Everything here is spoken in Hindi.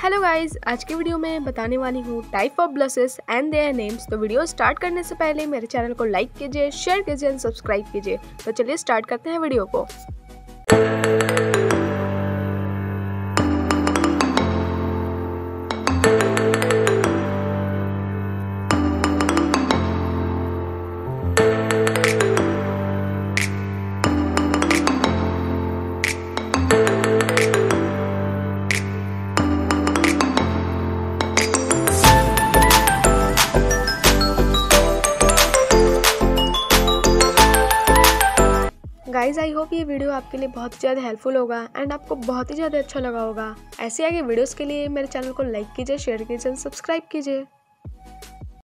हेलो गाइस, आज की वीडियो में बताने वाली हूँ type of blushes and their names. तो वीडियो स्टार्ट करने से पहले मेरे चैनल को लाइक कीजिए, शेयर कीजिए, सब्सक्राइब कीजिए। तो चलिए स्टार्ट करते हैं वीडियो को। गाइज आई होप ये वीडियो आपके लिए बहुत ही ज़्यादा हेल्पफुल होगा एंड आपको बहुत ही ज़्यादा अच्छा लगा होगा। ऐसे आगे वीडियोस के लिए मेरे चैनल को लाइक कीजिए, शेयर कीजिए, सब्सक्राइब कीजिए।